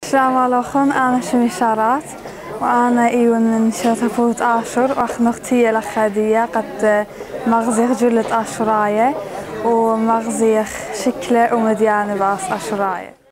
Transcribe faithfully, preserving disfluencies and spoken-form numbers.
السلام عليكم، أنا شمي شارات وأنا إيون من شرطة آشور وأخنقتي الأخادية قد مغزيخ جلة آشوراية ومغزيخ شكلة ومديانة باس آشوراية.